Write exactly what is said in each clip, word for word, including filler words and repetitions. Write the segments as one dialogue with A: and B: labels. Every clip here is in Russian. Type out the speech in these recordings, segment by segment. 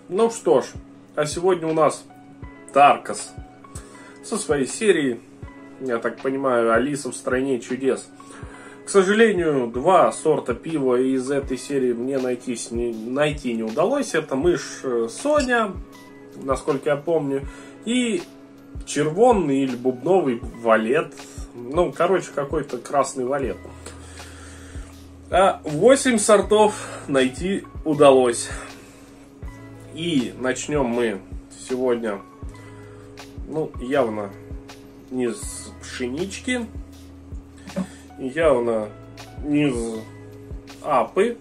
A: Ну что ж, а сегодня у нас Таркос со своей серией, я так понимаю, Алиса в стране чудес. К сожалению, два сорта пива из этой серии мне найти не, найти не удалось. Это мышь Соня, насколько я помню, и червонный или бубновый валет. Ну, короче, какой-то красный валет. А восемь сортов найти удалось. И начнем мы сегодня, ну, явно не с пшенички, явно не из апы,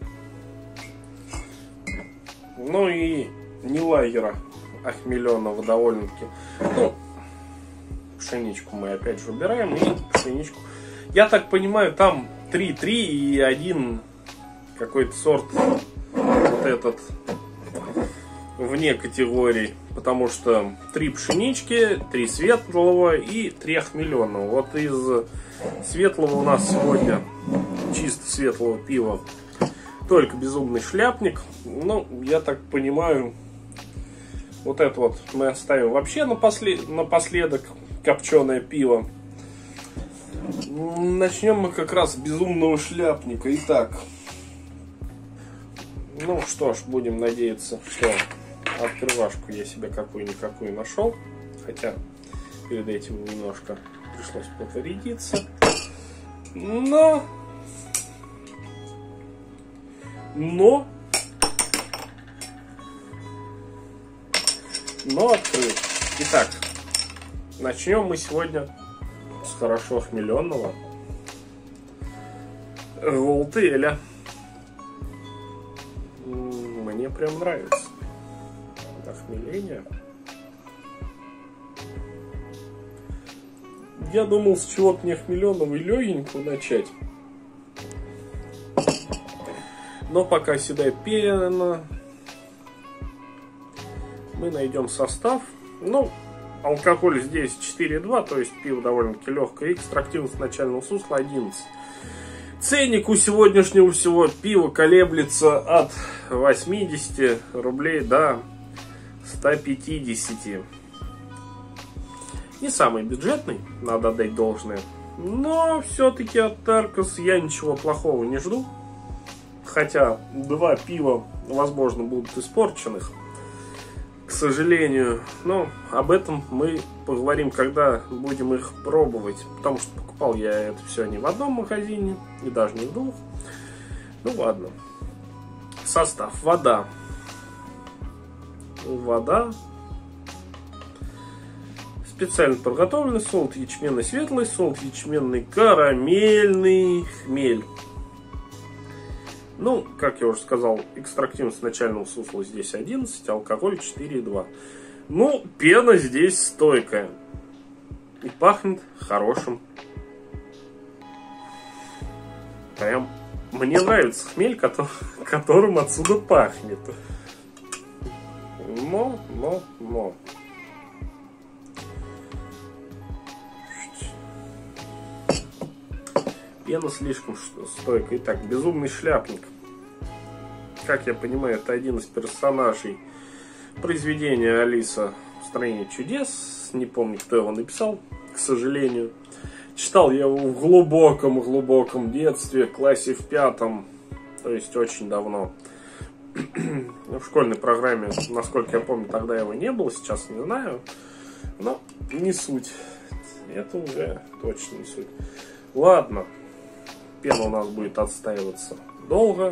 A: ну и не лагера охмеленного довольно-таки. Ну, пшеничку мы опять же убираем, и пшеничку. Я так понимаю, там три-три и один какой-то сорт вот этот вне категории, потому что три пшенички, три светлого и три охмеленного. Вот из светлого у нас сегодня чисто светлого пива только безумный шляпник. Ну, я так понимаю, вот это вот мы оставим вообще напослед... напоследок, копченое пиво. Начнем мы как раз с безумного шляпника. Итак, ну что ж, будем надеяться, что открывашку я себе какую-никакую нашел. Хотя перед этим немножко пришлось повредиться. Но... Но... Но открыл. Итак, начнем мы сегодня с хорошо охмеленного Волтеля. Мне прям нравится охмеление. Я думал с чего-то не охмеленного и легенького начать. Но пока седает пена, мы найдем состав. Ну, алкоголь здесь четыре и два, то есть пиво довольно-таки легкое. Экстрактивность начального сусла одиннадцать. Ценник у сегодняшнего всего пива колеблется от восьмидесяти рублей до ста пятидесяти. Не самый бюджетный, надо отдать должное. Но все-таки от Таркос я ничего плохого не жду. Хотя два пива, возможно, будут испорченных, к сожалению. Но об этом мы поговорим, когда будем их пробовать. Потому что покупал я это все не в одном магазине, и даже не в двух. Ну ладно. Состав. Вода. Вода. Специально подготовленный солод ячменный светлый, солод ячменный карамельный, хмель. Ну, как я уже сказал, экстрактивность начального сусла здесь одиннадцать, алкоголь четыре и два. Ну, пена здесь стойкая. И пахнет хорошим. Прям мне нравится хмель, который, которым отсюда пахнет. Но, но, но. Пена слишком стойкая. Итак, безумный шляпник. Как я понимаю, это один из персонажей произведения Алиса в стране чудес. Не помню, кто его написал, к сожалению. Читал я его в глубоком-глубоком детстве, классе в пятом. То есть очень давно. В школьной программе, насколько я помню, тогда его не было, сейчас не знаю. Но не суть. Это уже точно не суть. Ладно. Пена у нас будет отстаиваться долго.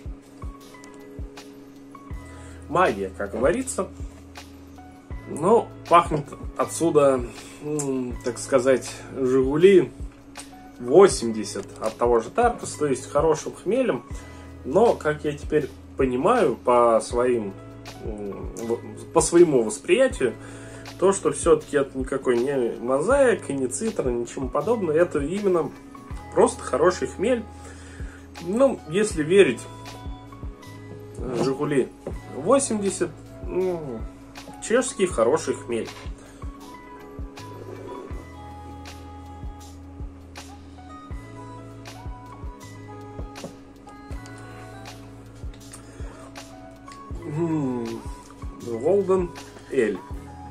A: Магия, как говорится. Но пахнет отсюда, так сказать, Жигули восемьдесят от того же Таркос, то есть хорошим хмелем. Но, как я теперь понимаю, по своим, по своему восприятию, то, что все-таки это никакой не мозаик, и не цитра, ничему подобного, это именно просто хороший хмель. Ну, если верить Жигули восемьдесят, ну, чешский хороший хмель. Golden Ale.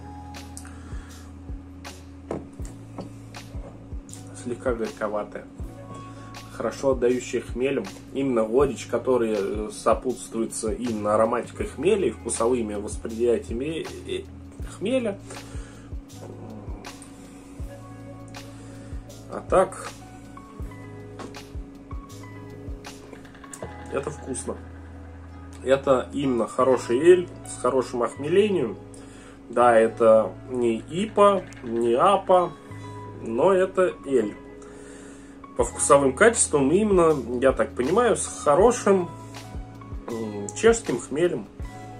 A: Слегка горьковатая, хорошо отдающая хмелем. Именно горечь, которая сопутствуется именно ароматикой хмеля и вкусовыми восприятиями хмеля. А так, это вкусно. Это именно хороший эль с хорошим охмелением. Да, это не ипа, не апа, но это эль. По вкусовым качествам именно, я так понимаю, с хорошим чешским хмелем,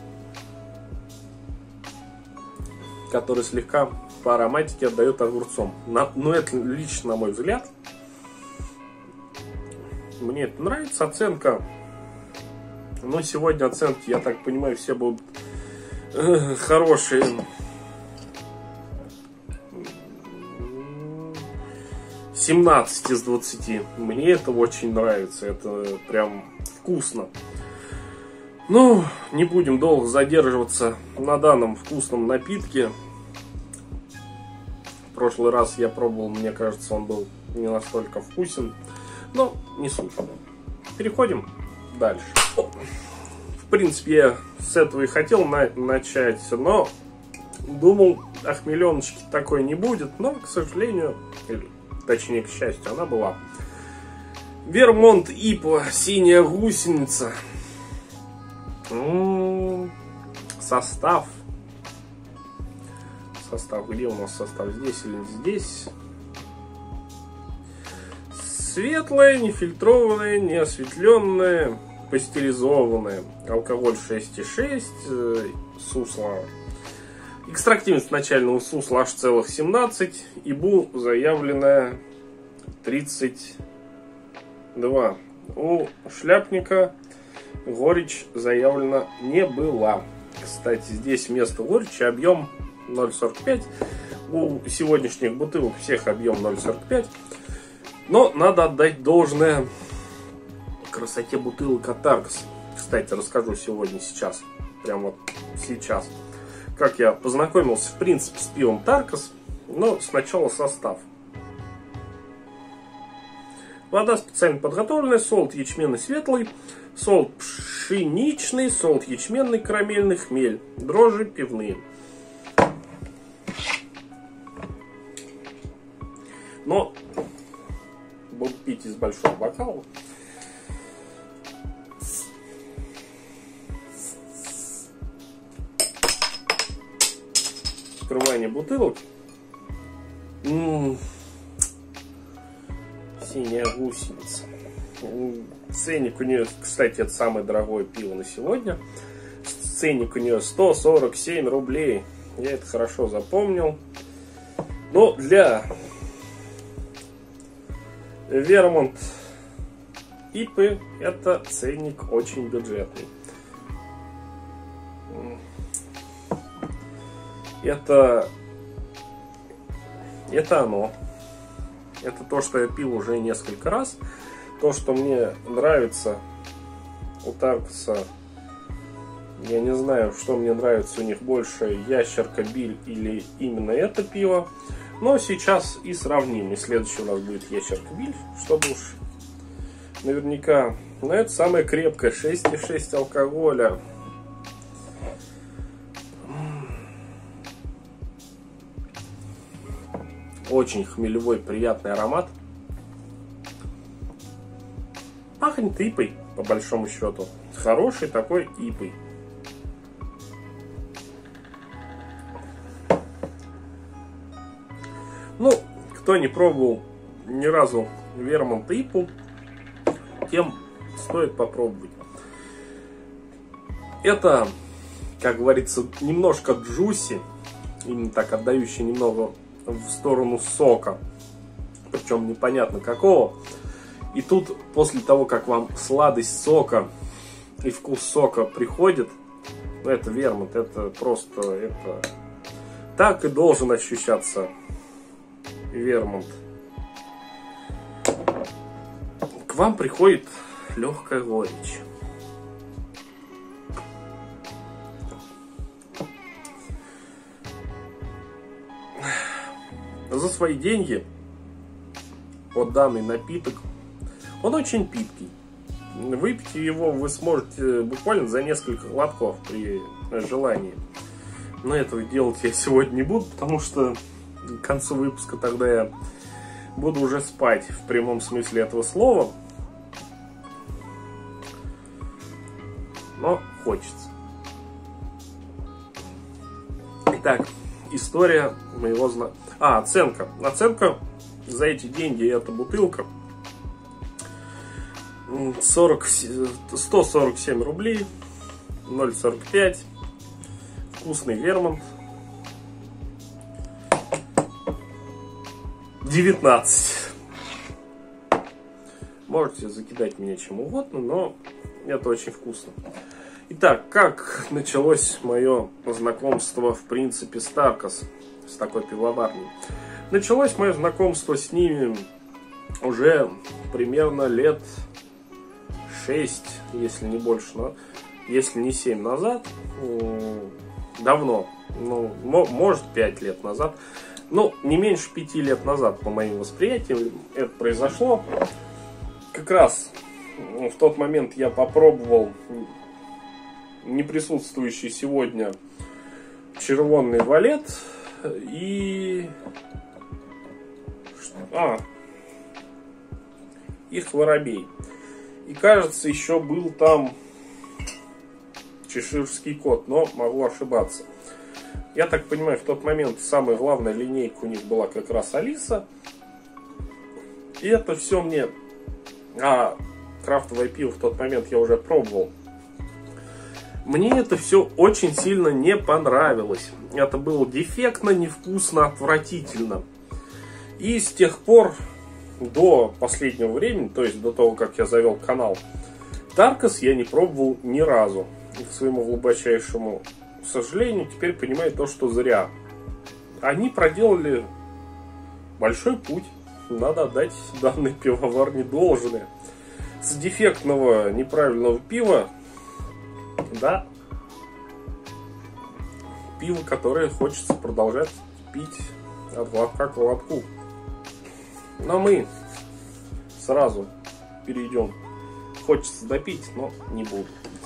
A: который слегка по ароматике отдает огурцом. Но ну, это лично, на мой взгляд. Мне это нравится. Оценка. Но сегодня оценки, я так понимаю, все будут э, хорошие. семнадцать из двадцати. Мне это очень нравится. Это прям вкусно. Ну, не будем долго задерживаться на данном вкусном напитке. В прошлый раз я пробовал, мне кажется, он был не настолько вкусен. Но не суть. Переходим дальше. В принципе, я с этого и хотел на начать, но думал, охмеленочки такой не будет. Но, к сожалению, или точнее, к счастью, она была. Вермонт ипа, синяя гусеница. М-м-м, состав. Состав, где у нас состав? Здесь или здесь? Светлое, нефильтрованное, неосветленное, пастеризованное. Алкоголь шесть и шесть, э, сусло. Экстрактивность начального сусла аж целых семнадцать. ИБУ заявленная тридцать два. У шляпника горечь заявлена не была. Кстати, здесь вместо горечи объем ноль сорок пять. У сегодняшних бутылок всех объем ноль сорок пять. Но надо отдать должное красоте бутылок от Таргос. Кстати, расскажу сегодня, сейчас. Прям вот сейчас. Как я познакомился, в принципе, с пивом Таргос. Но сначала состав. Вода специально подготовленная, солод ячменный светлый, солод пшеничный, солод ячменный, карамельный, хмель, дрожжи пивные. Но буду пить из большого бокала. Открывание бутылок. М-м-м. Синяя гусеница. Ценник у нее, кстати, это самое дорогое пиво на сегодня. Ценник у нее сто сорок семь рублей. Я это хорошо запомнил. Но для Вермонт ипы это ценник очень бюджетный. Это, это оно. Это то, что я пил уже несколько раз. То, что мне нравится у Таргоса. Я не знаю, что мне нравится у них больше, Ящерка, Биль или именно это пиво. Но сейчас и сравним. И следующий у нас будет Ящерка, Биль, чтобы уж наверняка. Но это самое крепкое, шесть и шесть алкоголя. Очень хмелевой, приятный аромат. Пахнет ипой, по большому счету. Хороший такой ипой. Ну, кто не пробовал ни разу Вермонт ипу, тем стоит попробовать. Это, как говорится, немножко джуси, именно так отдающий немного в сторону сока, причем непонятно какого. И тут, после того, как вам сладость сока и вкус сока приходит, ну, это Вермонт, это просто, это так и должен ощущаться Вермонт. К вам приходит легкая горечь. за свои деньги вот данный напиток, он очень питкий. Выпить его вы сможете буквально за несколько глотков при желании. Но этого делать я сегодня не буду, потому что к концу выпуска тогда я буду уже спать в прямом смысле этого слова. Но хочется. Итак, история моего зна... А, оценка. Оценка за эти деньги, эта бутылка сорок, сто сорок семь рублей, ноль сорок пять. Вкусный вермонт. девятнадцать. Можете закидать меня чем угодно, но это очень вкусно. Итак, как началось мое знакомство, в принципе, с Таркос, с такой пивоварней? Началось мое знакомство с ними уже примерно лет шесть, если не больше, но если не семь назад. Давно, ну, может пять лет назад. Ну, не меньше пяти лет назад, по моим восприятиям, это произошло. Как раз в тот момент я попробовал не присутствующий сегодня червонный валет и... А, их воробей. И кажется, еще был там чеширский кот, но могу ошибаться. Я так понимаю, в тот момент самая главная линейка у них была как раз Алиса. И это все мне... А, крафтовое пиво в тот момент я уже пробовал. Мне это все очень сильно не понравилось. Это было дефектно, невкусно, отвратительно. И с тех пор, до последнего времени, то есть до того, как я завел канал, Таркос я не пробовал ни разу. И к своему глубочайшему сожалению, теперь понимаю то, что зря. Они проделали большой путь. Надо отдать данной пивоварне должное. С дефектного, неправильного пива, да, пиво, которое хочется продолжать пить от глотка к глотку. Но мы сразу перейдем. Хочется допить, но не буду.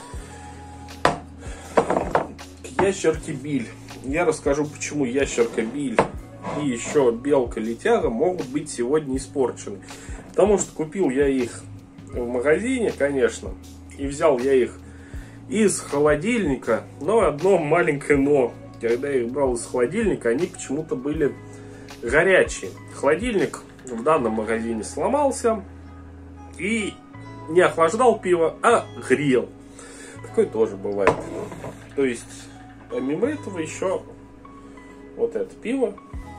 A: Ящерки Биль. Я расскажу, почему ящерка Биль и еще белка-летяга могут быть сегодня испорчены. Потому что купил я их в магазине, конечно, и взял я их из холодильника, но одно маленькое но. Когда я их брал из холодильника, они почему-то были горячие. Холодильник в данном магазине сломался и не охлаждал пиво, а грел. Такое тоже бывает. То есть... Помимо этого еще вот это пиво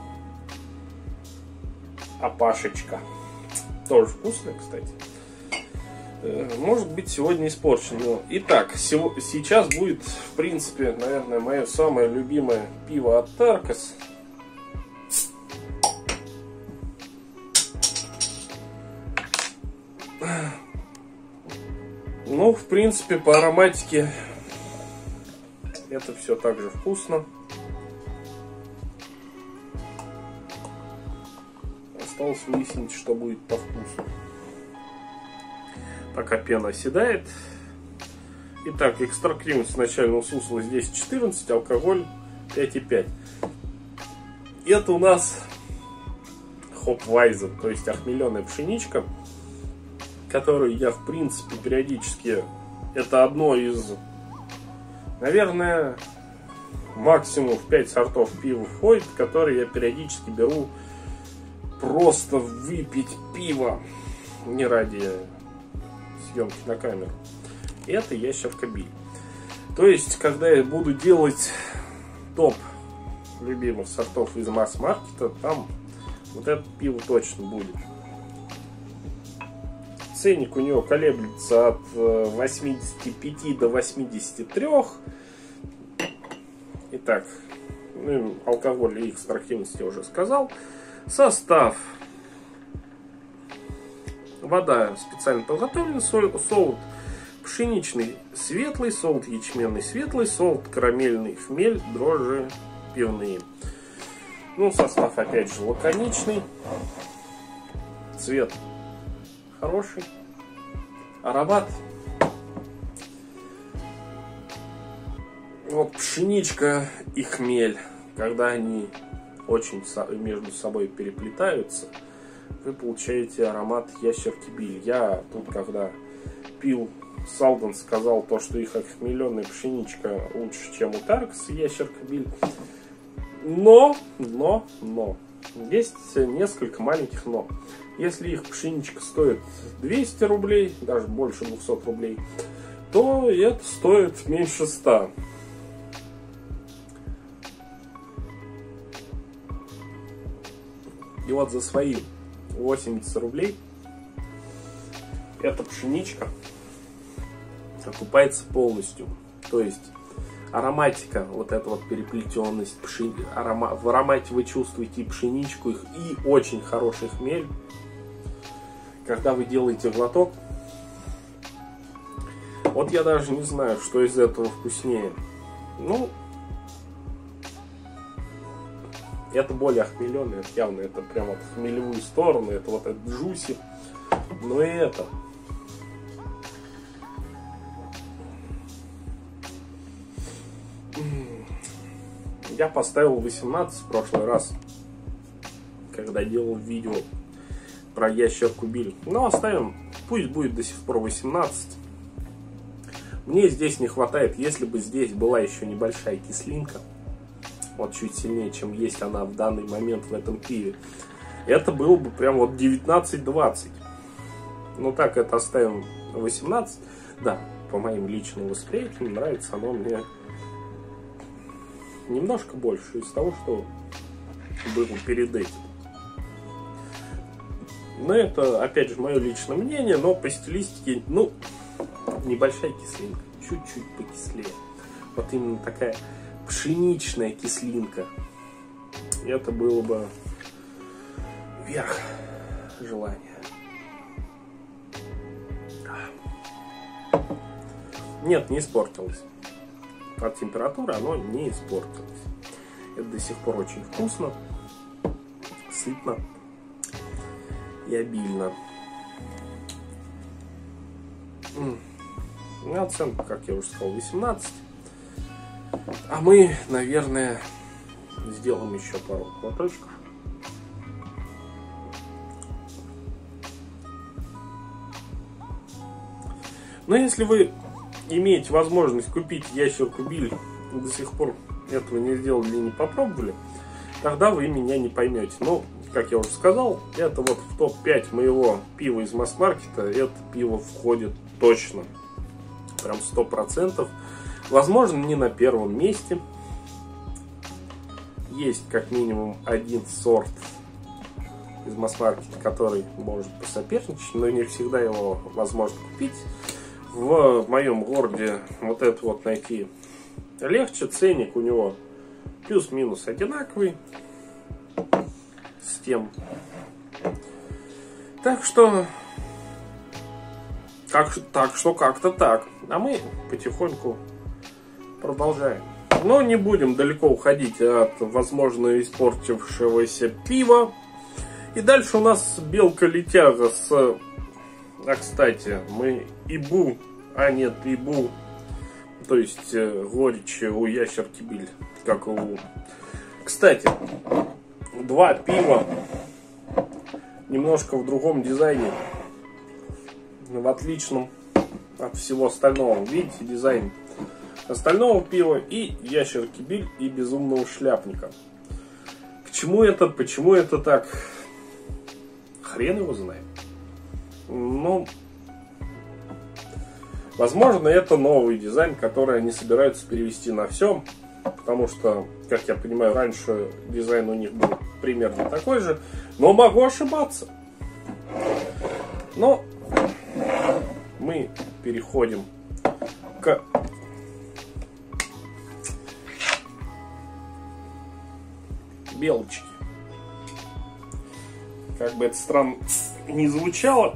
A: Апашечка. Тоже вкусное, кстати. Может быть сегодня испорчено. Итак, сейчас будет, в принципе, наверное, мое самое любимое пиво от Таркос. Ну, в принципе, по ароматике это все так же вкусно. Осталось выяснить, что будет по вкусу. Пока пена оседает. Итак, экстрактивность начального сусла здесь четырнадцать, алкоголь пять и пять. Это у нас хопвайзен, то есть охмеленная пшеничка, которую я, в принципе, периодически... Это одно из... Наверное, максимум в пять сортов пива входит, которые я периодически беру просто выпить пиво, не ради съемки на камеру. Это ящерка Биль. То есть, когда я буду делать топ любимых сортов из масс-маркета, там вот это пиво точно будет. Ценник у него колеблется от восьмидесяти пяти до восьмидесяти трёх. Итак, ну, алкоголь и экстрактивность я уже сказал. Состав. Вода специально подготовлена, солод пшеничный светлый, солод ячменный светлый, солод карамельный, хмель, дрожжи пивные. Ну, состав опять же лаконичный. Цвет хороший. Аромат. Вот пшеничка и хмель, когда они очень между собой переплетаются, вы получаете аромат ящерки-биль. Я тут, когда пил Салден, сказал то, что их охмеленная пшеничка лучше, чем у Таркс ящерка-биль. Но, но, но, есть несколько маленьких но. Если их пшеничка стоит двести рублей, даже больше двухсот рублей, то это стоит меньше ста. И вот за свои восемьдесят рублей эта пшеничка окупается полностью. То есть ароматика, вот эта вот переплетенность, пшени... арома... в аромате вы чувствуете и пшеничку, их, и очень хороший хмель. Когда вы делаете глоток, вот я даже не знаю, что из этого вкуснее. Ну, это более охмеленное, это явно, это прям вот в хмелевую сторону, это вот этот джуси. Но и это. Я поставил восемнадцать в прошлый раз, когда делал видео про ящерку-биль. Но оставим, пусть будет до сих пор восемнадцать. Мне здесь не хватает, если бы здесь была еще небольшая кислинка, вот чуть сильнее, чем есть она в данный момент в этом пиве, это было бы прям вот девятнадцать двадцать. Ну так, это оставим восемнадцать. Да, по моим личным восприятиям, нравится оно мне немножко больше из того, что было перед этим. Но это, опять же, мое личное мнение, но по стилистике, ну, небольшая кислинка, чуть-чуть покислее. Вот именно такая пшеничная кислинка. И это было бы верх желания. Нет, не испортилось. От температуры оно не испортилось. Это до сих пор очень вкусно, сытно и обильно. Ну, оценка, как я уже сказал, восемнадцать. А мы, наверное, сделаем еще пару глоточков. Но если вы имеете возможность купить ящерку-биль и до сих пор этого не сделали или не попробовали, тогда вы меня не поймете. Но, как я уже сказал, это вот в топ пять моего пива из масс-маркета, это пиво входит точно. Прям сто процентов. Возможно, не на первом месте. Есть как минимум один сорт из масс-маркета, который может посоперничать, но не всегда его возможно купить. В моем городе вот это вот найти легче. Ценник у него плюс-минус одинаковый с тем. Так что как, так что как-то так. А мы потихоньку продолжаем. Но не будем далеко уходить от, возможно, испортившегося пива. И дальше у нас белка-летяга с... А, кстати, мы ибу, а нет, ибу, то есть э, горечь у ящерки-биль, как у... Кстати, два пива, немножко в другом дизайне, в отличном от всего остального. Видите, дизайн остального пива и ящерки-биль и безумного шляпника. К чему это, почему это так? Хрен его знает. Ну, возможно, это новый дизайн, который они собираются перевести на все, потому что, как я понимаю, раньше дизайн у них был примерно такой же, но могу ошибаться. Но мы переходим к белочке. Как бы это странно не звучало,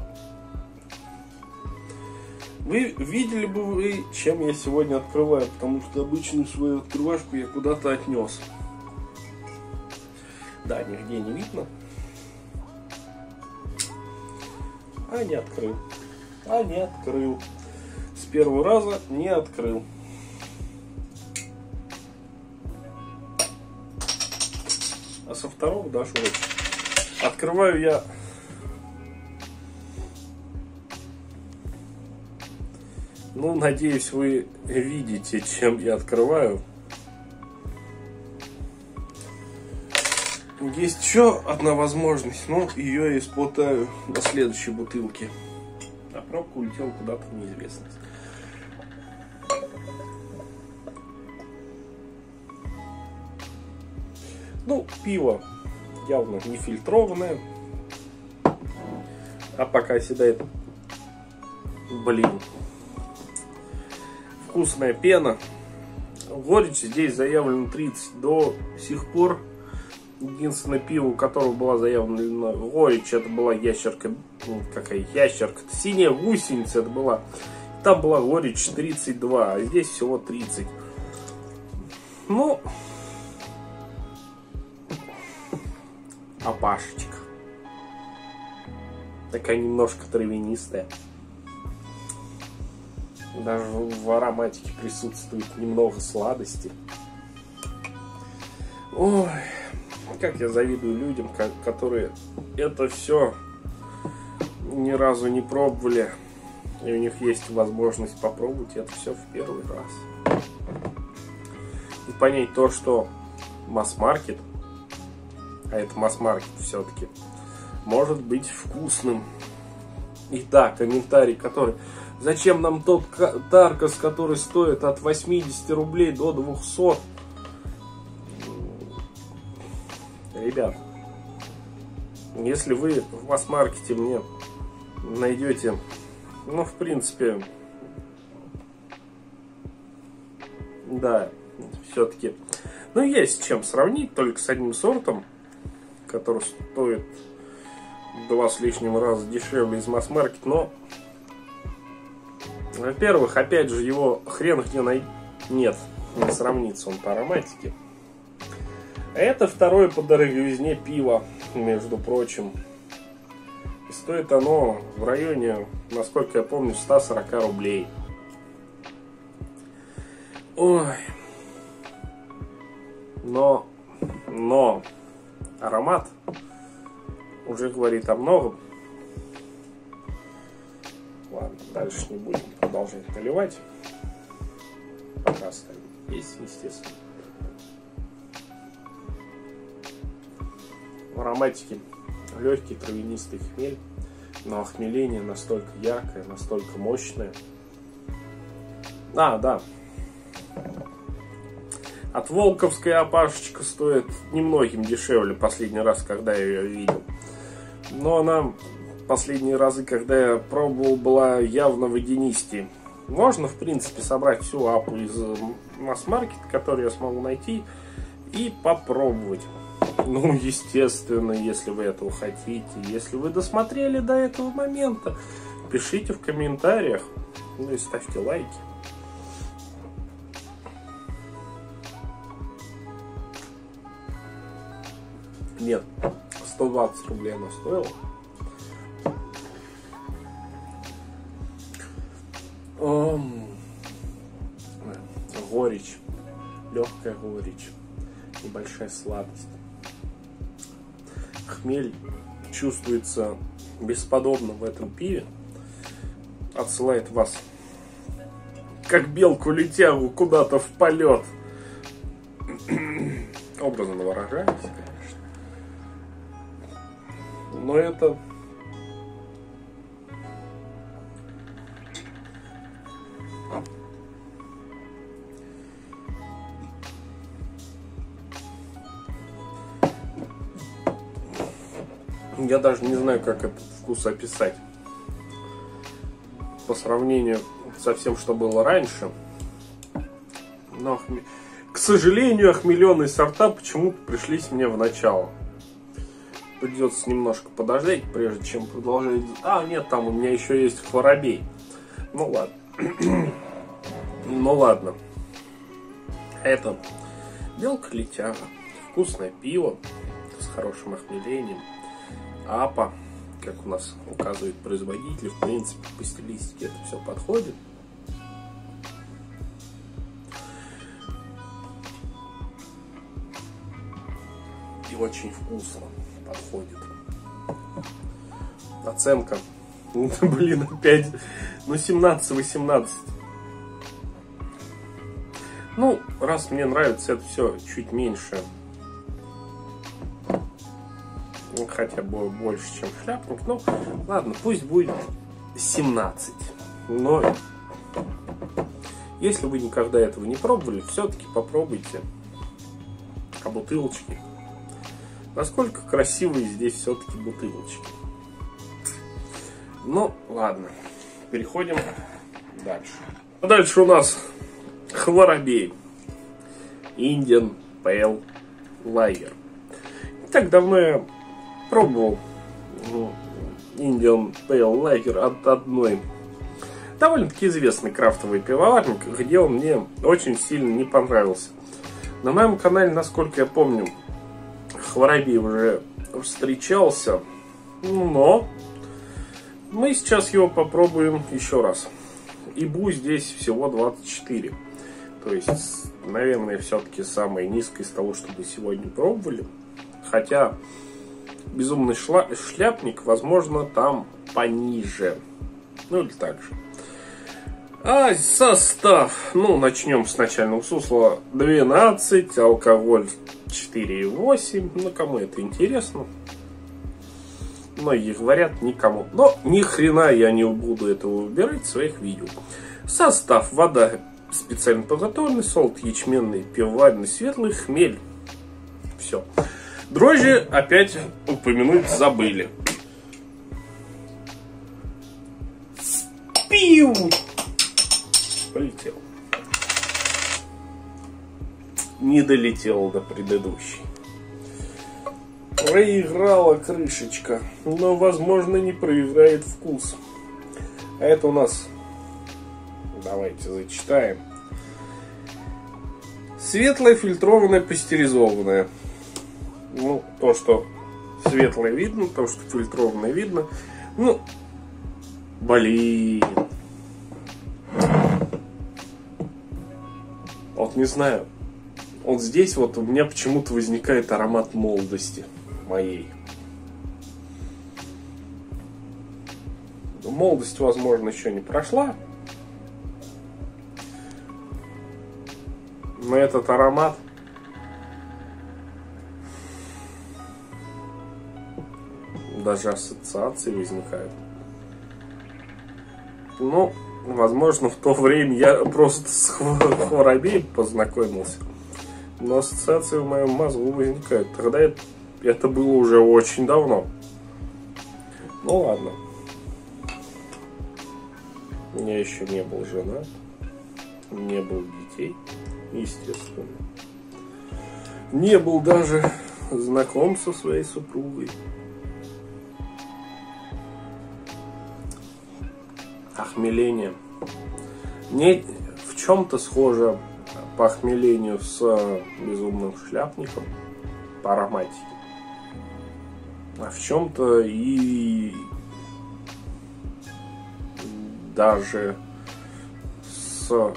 A: вы видели бы вы, чем я сегодня открываю, потому что обычную свою открывашку я куда-то отнес. Да, нигде не видно. А не открыл. А не открыл. С первого раза не открыл. А со второго дошел. Открываю я. Ну, надеюсь, вы видите, чем я открываю. Есть еще одна возможность, но ее я испытаю на следующей бутылке. А пробка улетела куда-то в неизвестность. Ну, пиво явно не фильтрованное. А пока оседает, блин, вкусная пена. Горечь здесь заявлено тридцать. До сих пор единственное пиво, у которого была заявлена горечь, это была ящерка. Ну, какая ящерка? Синяя гусеница это была. Там была горечь тридцать два, а здесь всего тридцать. Ну, опашечка. Такая немножко травянистая. Даже в ароматике присутствует немного сладости. Ой, как я завидую людям, которые это все ни разу не пробовали. И у них есть возможность попробовать это все в первый раз. И понять то, что масс-маркет, а это масс-маркет все-таки, может быть вкусным. И да, комментарий, который: зачем нам тот Таркос, который стоит от восьмидесяти рублей до двухсот? Ребят, если вы в масс-маркете мне найдете, ну, в принципе, да, все-таки, ну, есть с чем сравнить, только с одним сортом, который стоит в два с лишним раза дешевле из масс-маркета, но, во-первых, опять же, его хрен где найти, нет, не сравнится он по ароматике. А это второе по дороговизне пиво, между прочим. И стоит оно в районе, насколько я помню, ста сорока рублей. Ой. Но, но, аромат уже говорит о многом. Ладно, дальше не будем продолжать наливать. Пока оставим здесь, естественно. В ароматике легкий травянистый хмель, но охмеление настолько яркое, настолько мощное. А, да. От Волковской опашечка стоит немногим дешевле последний раз, когда я ее видел. Но она последние разы, когда я пробовал, была явно водянистее. Можно, в принципе, собрать всю апу из масс-маркета, которую я смогу найти, и попробовать. Ну, естественно, если вы этого хотите, если вы досмотрели до этого момента, пишите в комментариях, ну и ставьте лайки. Нет, сто двадцать рублей она стоила. Эм, горечь, легкая горечь, небольшая сладость. Хмель чувствуется бесподобно в этом пиве. Отсылает вас, как белку-летягу, куда-то в полет. Образно выражаясь, конечно. Но это... Я даже не знаю, как этот вкус описать. По сравнению со всем, что было раньше. Но, к сожалению, охмеленные сорта почему-то пришлись мне в начало. Придется немножко подождать, прежде чем продолжать. А, нет, там у меня еще есть хворобей. Ну ладно. Ну ладно. Это белка-летяга. Вкусное пиво. с хорошим охмелением. АПА, как у нас указывает производитель, в принципе, по стилистике это все подходит. И очень вкусно подходит. Оценка, ну, блин, опять, ну, семнадцать-восемнадцать. Ну, раз мне нравится это все чуть меньше, хотя бы больше, чем шляпник, ну, ладно, пусть будет семнадцать. Но если вы никогда этого не пробовали, все-таки попробуйте а бутылочки. Насколько красивые здесь все-таки бутылочки. Ну, ладно, переходим дальше. Дальше у нас Хворобей Indian Pale Lager. Не так давно я пробовал Indian Pale Lager от одной довольно-таки известной крафтовой пивоварни, где он мне очень сильно не понравился. На моем канале, насколько я помню, Хворобей уже встречался, но мы сейчас его попробуем еще раз. ИБУ здесь всего двадцать четыре. То есть, наверное, все-таки самое низкое из того, что мы сегодня пробовали. Хотя безумный шла шляпник, возможно, там пониже. Ну или так же. А состав, ну, начнем с начального сусла. двенадцать, алкоголь четыре и восемь. Ну, кому это интересно? Многие говорят, никому. Но ни хрена я не буду этого выбирать в своих видео. Состав: вода специально подготовленный, солод ячменный, пивоваренный, светлый, хмель. Все. Дрожжи опять упомянуть забыли. Пиу! Полетел. Не долетел до предыдущей. Проиграла крышечка, но, возможно, не проиграет вкус. А это у нас, давайте зачитаем. Светлое, фильтрованное, пастеризованное. Ну, то, что светлое видно, то, что фильтрованное видно. Ну, блин. Вот не знаю. Вот здесь вот у меня почему-то возникает аромат молодости моей. Молодость, возможно, еще не прошла. Но этот аромат даже ассоциации возникают. Ну, возможно, в то время я просто с Хворобеем познакомился. Но ассоциации в моем мозгу возникают. Тогда это, это было уже очень давно. Ну ладно. У меня еще не был женат. Не было детей, естественно. Не был даже знаком со своей супругой. Охмеление. Не в чем-то схоже по охмелению с безумным шляпником по ароматике. А в чем-то и даже с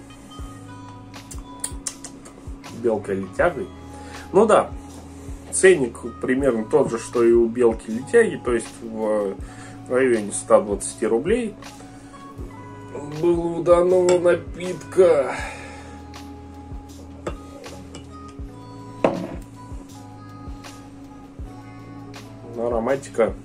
A: белкой-летягой. Ну да, ценник примерно тот же, что и у белки-летяги, то есть в районе ста двадцати рублей был у данного напитка. Но ароматика,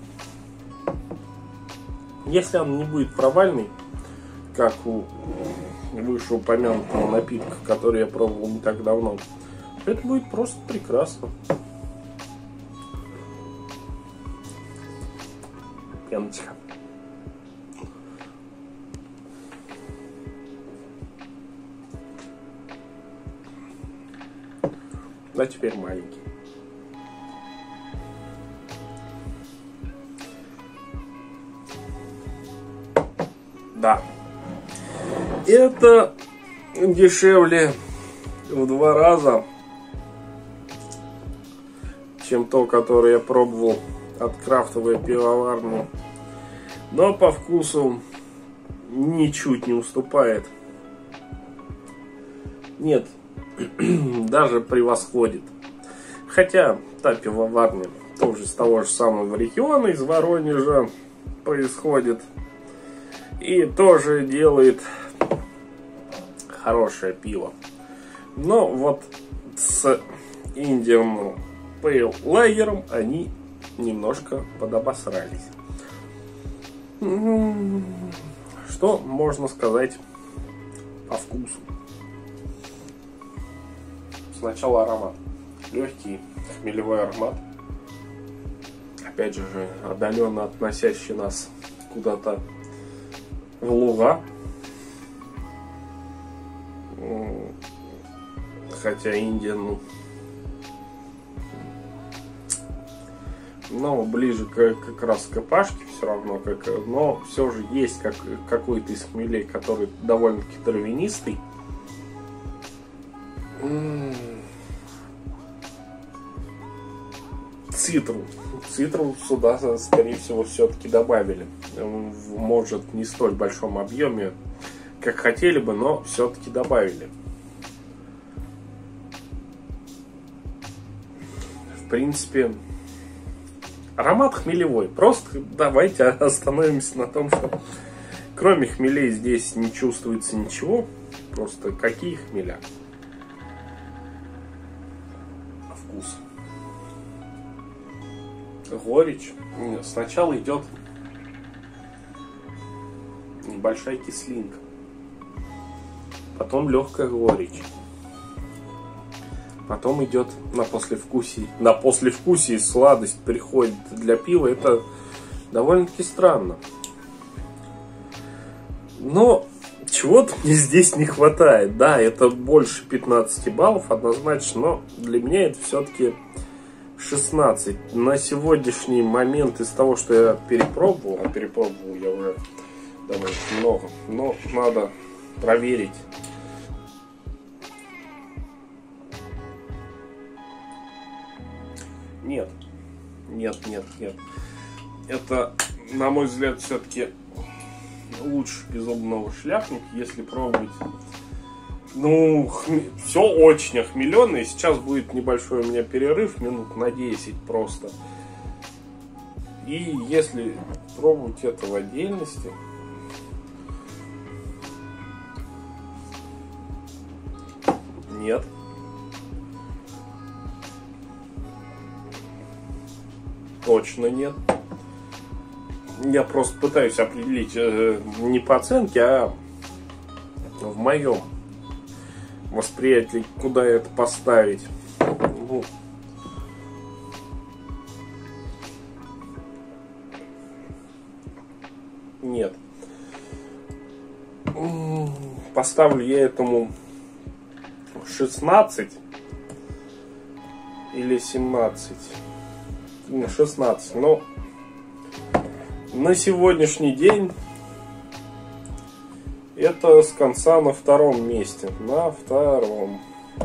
A: если она не будет провальной, как у вышеупомянутого напитка, который я пробовал не так давно, это будет просто прекрасно. Пеночка. А теперь маленький. Да. Это дешевле в два раза, чем то, которое я пробовал от крафтовой пивоварни. Но по вкусу ничуть не уступает. Нет, даже превосходит. Хотя та пивоварня тоже с того же самого региона, из Воронежа происходит. И тоже делает хорошее пиво. Но вот с Indian Pale Lager они немножко подобосрались. Что можно сказать по вкусу? Сначала аромат. Легкий хмелевой аромат. Опять же, отдаленно относящий нас куда-то в луга. Хотя Индия, ну, но ближе к, как раз к пашке все равно, как, но все же есть как, какой-то из хмелей, который довольно-таки травянистый. Цитру. Цитру сюда, скорее всего, все-таки добавили. Может, не в столь большом объеме, как хотели бы, но все-таки добавили. В принципе, аромат хмелевой. Просто давайте остановимся на том, что кроме хмелей здесь не чувствуется ничего. Просто какие хмеля? Вкус. Горечь. Сначала идет небольшая кислинка. Потом легкая горечь. Потом идет на послевкусие. На послевкусие сладость приходит для пива. Это довольно-таки странно. Но чего-то мне здесь не хватает. Да, это больше пятнадцати баллов однозначно. Но для меня это все-таки шестнадцать. На сегодняшний момент из того, что я перепробовал, а перепробовал я уже довольно много. Но надо проверить. Нет, нет, нет, нет. Это, на мой взгляд, все-таки лучше безумного шляпника, если пробовать. Ну, хм... все очень охмеленное. Сейчас будет небольшой у меня перерыв, минут на десять просто. И если пробовать это в отдельности, нет. Точно нет. Я просто пытаюсь определить э, не по оценке, а в моем восприятии, куда это поставить. Ну, нет. Поставлю я этому шестнадцать или семнадцать. шестнадцать. Но на сегодняшний день это с конца на втором месте. На втором.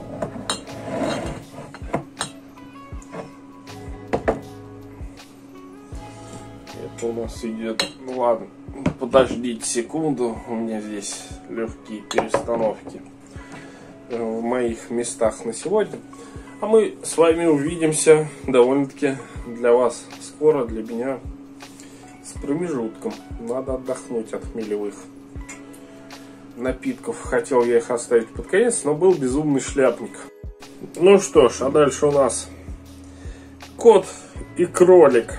A: Это у нас идет. Ну ладно, подождите секунду. У меня здесь легкие перестановки в моих местах на сегодня. А мы с вами увидимся довольно-таки для вас скоро, для меня с промежутком. Надо отдохнуть от хмелевых напитков. Хотел я их оставить под конец, но был безумный шляпник. Ну что ж, а дальше у нас кот и кролик.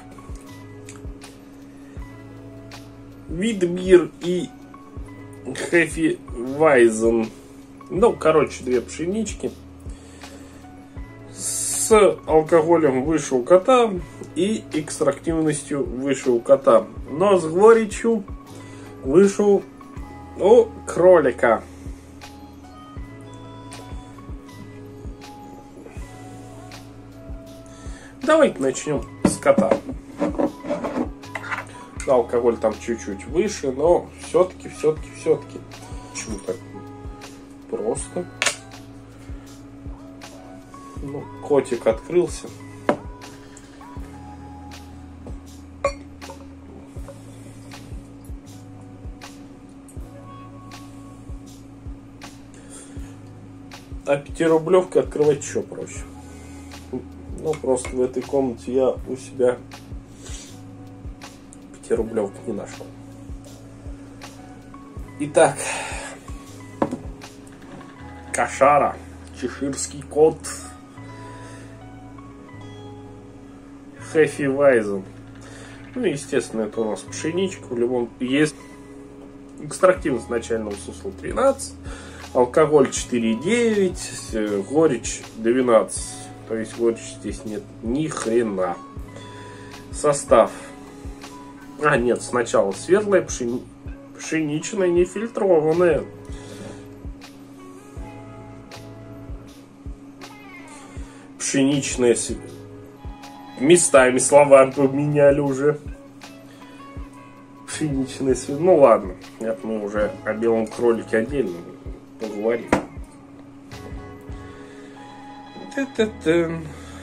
A: Видбир и Хефевайзен. Ну, короче, две пшенички. С алкоголем выше у кота и экстрактивностью выше у кота, но с горечью выше у кролика. Давайте начнем с кота. Алкоголь там чуть-чуть выше, но все-таки, все-таки, все-таки. Почему так? Просто. Ну, котик открылся. А пятирублевкой открывать еще проще. Ну, просто в этой комнате я у себя пятирублевки не нашел. Итак, кошара, чеширский кот, Hefeweizen. Ну, естественно, это у нас пшеничка. В любом есть экстрактивность начального сусла тринадцать, алкоголь четыре и девять, горечь двенадцать. То есть горечь здесь нет ни хрена. Состав. А, нет, сначала светлая пшени... пшеничная, нефильтрованная. Пшеничная. Местами слова поменяли уже. Пшеничная свет. Ну ладно, это мы уже о белом кролике отдельно поговорим. Та-та-та.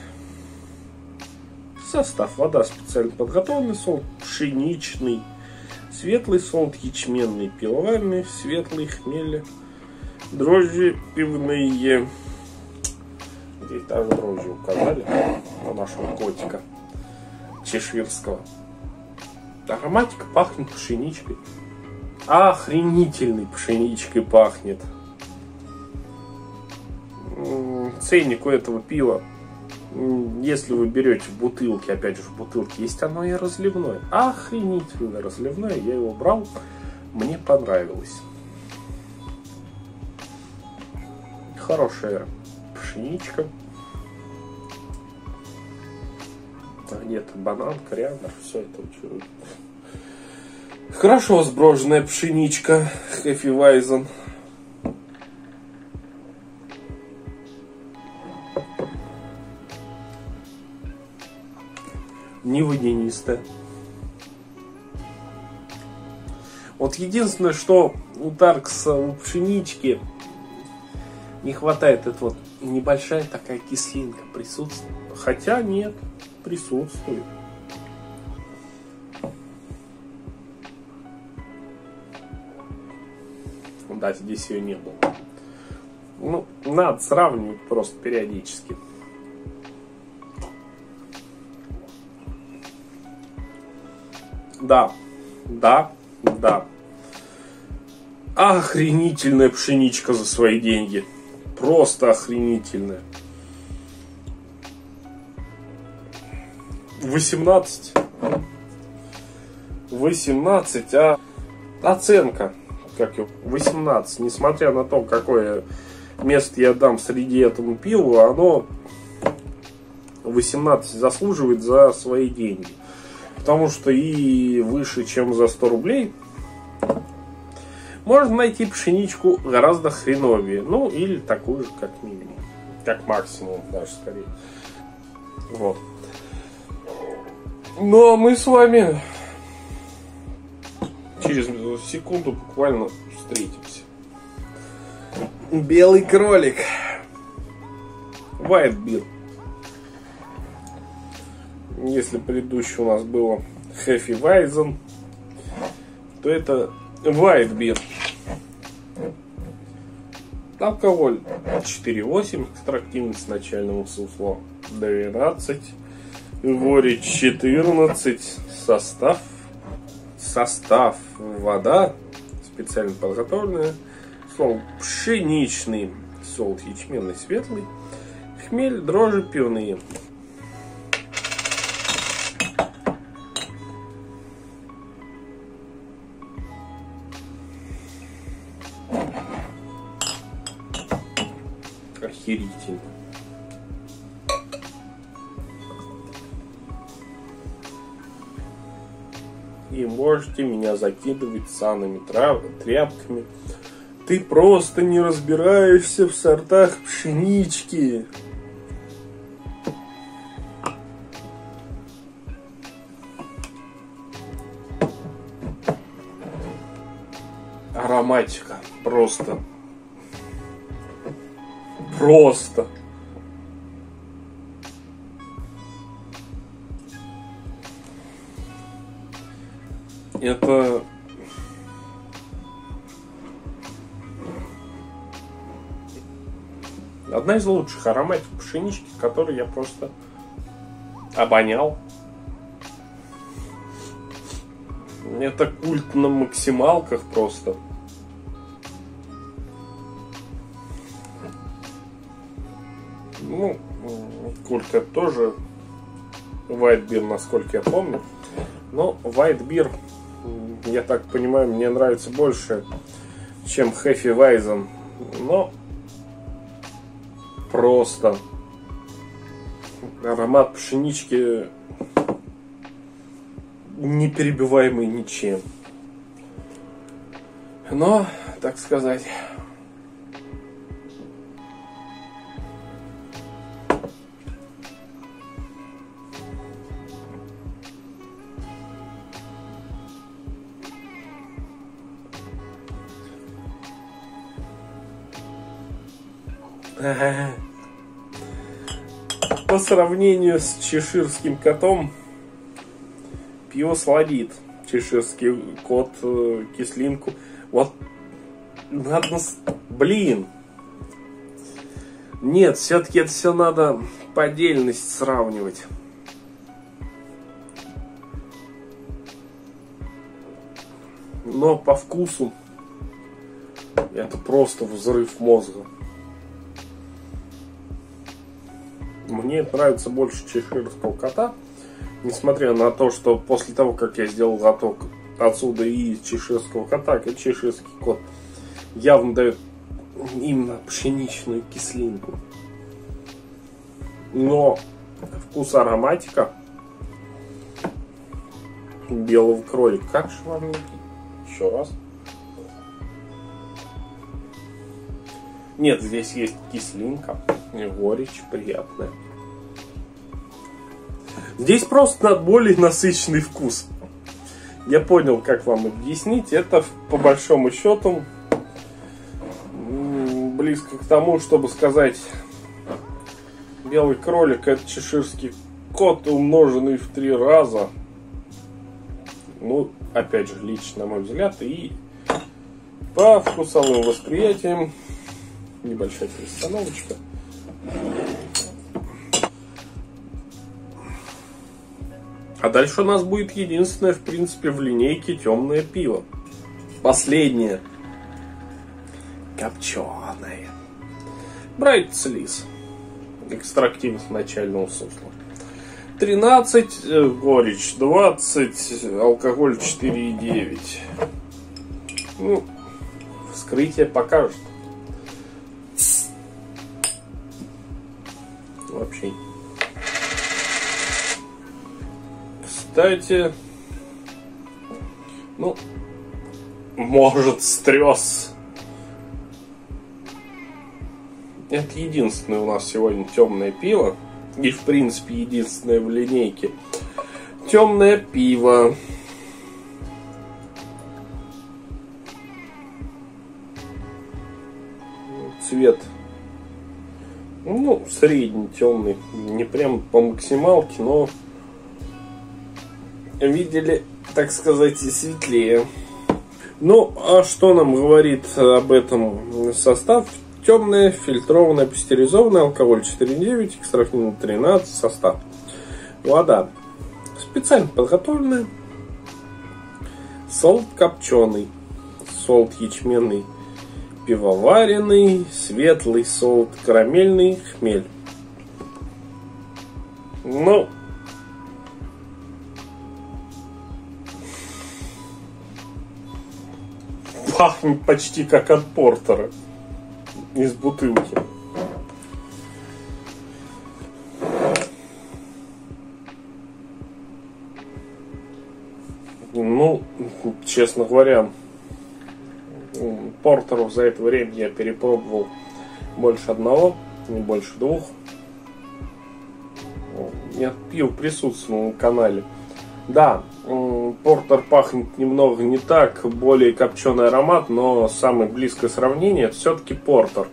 A: Состав: вода специально подготовленный, солод пшеничный, светлый солод ячменный, пивоварный, светлый хмель, дрожжи пивные. Здесь даже дрожжи указали на нашего котика чеширского. Ароматика пахнет пшеничкой. Охренительной пшеничкой пахнет. Ценник у этого пива, если вы берете в бутылке, опять же в бутылке есть оно и разливное. Охренительное разливное. Я его брал, мне понравилось. Хорошая пшеничка. Где-то банан, кориандр, все это очень... Хорошо сброженная пшеничка Hefeweizen. Не водянистая. Вот единственное, что у Таркса, у пшенички не хватает, это вот небольшая такая кислинка присутствует. Хотя нет, присутствует. Да, здесь ее не было. Ну, надо сравнивать просто периодически. Да, да, да. Охренительная пшеничка за свои деньги. Просто охренительная. восемнадцать. восемнадцать, а оценка, как его, восемнадцать. Несмотря на то, какое место я дам среди этому пиву, оно восемнадцать заслуживает за свои деньги. Потому что и выше, чем за сто рублей, можно найти пшеничку гораздо хреновее. Ну, или такую же, как минимум. Как максимум, даже скорее. Вот. Ну, а мы с вами через секунду буквально встретимся. Белый кролик. White Beer. Если предыдущий у нас было Hefeweizen, то это White Beer. Алкоголь четыре и восемь, экстрактивность начального сусла двенадцать, горечь четырнадцать, состав, состав вода специально подготовленная, солод пшеничный, солод ячменный светлый, хмель, дрожжи пивные. Охерительно. И можете меня закидывать санными трав... тряпками. Ты просто не разбираешься в сортах пшенички. Ароматика просто. Просто. Это Одна из лучших ароматик пшенички, которую я просто обонял. Это культ на максималках просто. Ну, культ это тоже White Beer, насколько я помню. Но White Beer, я так понимаю, мне нравится больше, чем Hefeweizen. Но просто аромат пшенички не перебиваемый ничем. Но, так сказать, по сравнению с чеширским котом, пиво сладит. Чеширский кот э, кислинку. Вот надо... Блин. Нет, все-таки это все надо по отдельности сравнивать. Но по вкусу это просто взрыв мозга. Мне это нравится больше чеширского кота. Несмотря на то, что после того, как я сделал глоток отсюда и чеширского кота, как чеширский кот явно дает именно пшеничную кислинку. Но вкус ароматика белого кролика. Как же вам не пить? Еще раз. Нет, здесь есть кислинка и горечь приятная. Здесь просто надо более насыщенный вкус. Я понял, как вам объяснить. Это по большому счету близко к тому, чтобы сказать: белый кролик — это чеширский кот, умноженный в три раза. Ну, опять же, лично, на мой взгляд, и по вкусовым восприятиям небольшая перестановочка. А дальше у нас будет единственное, в принципе, в линейке темное пиво. Последнее. Копченое. Bright Slice. Экстрактив начального сусла. тринадцать, э, горечь двадцать, алкоголь четыре и девять. Ну, вскрытие покажет. Вообще. Кстати, ну, может, стрёс. Это единственное у нас сегодня темное пиво. И, в принципе, единственное в линейке. Темное пиво. Цвет, ну, средний темный. Не прям по максималке, но видели, так сказать, и светлее. Ну, а что нам говорит об этом состав? Темная, фильтрованная, пастеризованная, алкоголь четыре и девять, экстрактивный тринадцать, состав. Вода специально подготовленная. Солод копченый, солод ячменный, пивоваренный, светлый солод карамельный, хмель. Ну, пахнет почти как от портера из бутылки. Ну, честно говоря, портеров за это время я перепробовал больше одного, не больше двух. Я пил, присутствовал на канале. Да, портер пахнет немного не так, более копченый аромат, но самое близкое сравнение — это все-таки портер.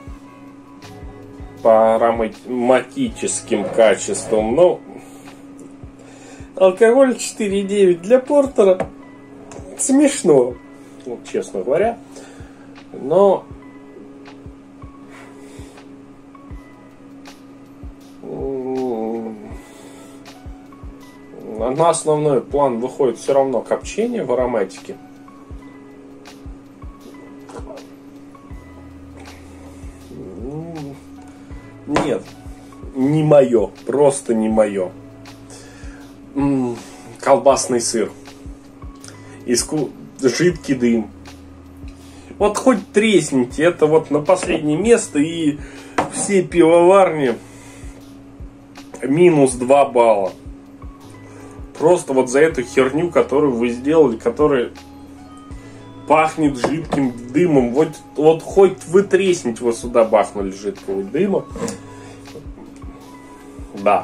A: По ароматическим качествам. Но алкоголь четыре и девять для портера смешно, ну, честно говоря. Но на основной план выходит все равно копчение в ароматике. Нет, не мое, просто не мое. М-м, колбасный сыр. Иску... Жидкий дым. Вот хоть тресните, это вот на последнее место, и все пивоварни минус два балла. Просто вот за эту херню, которую вы сделали, которая пахнет жидким дымом. Вот, вот хоть вы тресните, вы сюда бахнули жидкого дыма. Да.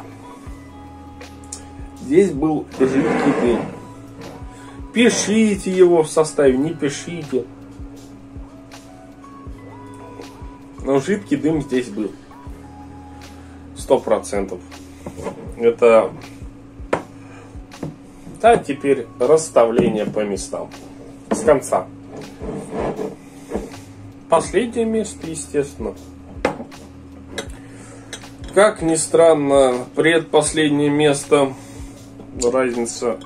A: Здесь был жидкий дым. Пишите его в составе, не пишите. Но жидкий дым здесь был. Сто процентов. Это... Да, теперь расставление по местам. С конца. Последнее место, естественно. Как ни странно, предпоследнее место. Разница...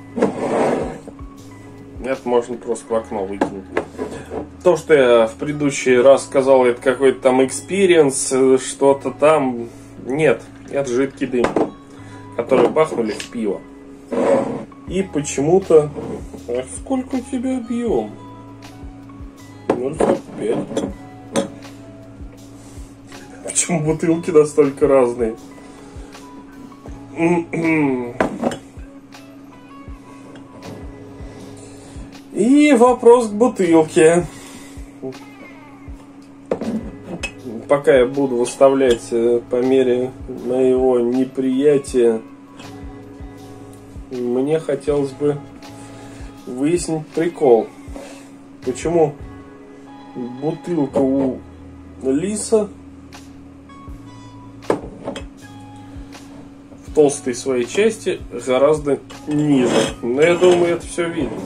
A: Это можно просто в окно выкинуть. То, что я в предыдущий раз сказал, это какой-то там экспириенс, что-то там. Нет, это жидкий дым, который бахнули в пиво. И почему-то... А сколько у тебя объем? ноль целых пять. Почему бутылки настолько разные? И вопрос к бутылке. Пока я буду выставлять по мере моего неприятия, мне хотелось бы выяснить прикол. Почему бутылка у Лиса в толстой своей части гораздо ниже. Но я думаю, это все видно.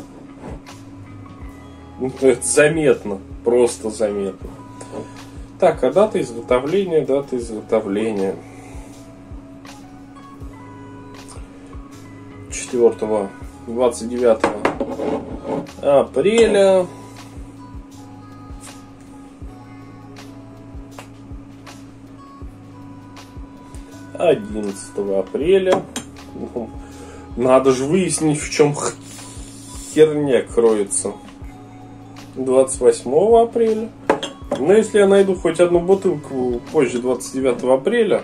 A: Это заметно, просто заметно. Так, а дата изготовления, дата изготовления. четвёртого, двадцать девятого апреля. одиннадцатого апреля. Надо же выяснить, в чем херня кроется. двадцать восьмого апреля. Но если я найду хоть одну бутылку позже двадцать девятого апреля.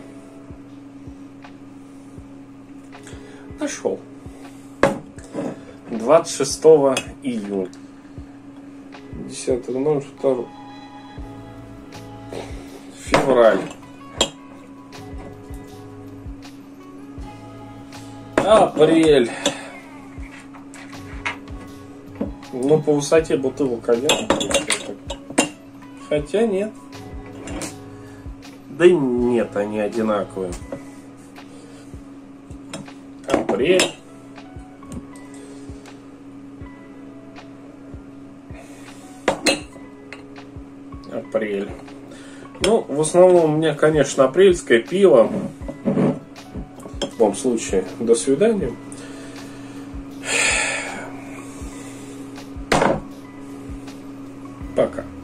A: Нашел. двадцать шестого июня. десятого ноль второго февраль. Апрель. Ну, по высоте бутылок один. Хотя нет. Да и нет, они одинаковые. Апрель. Апрель. Ну, в основном у меня, конечно, апрельское пиво. В любом случае, до свидания. Пока.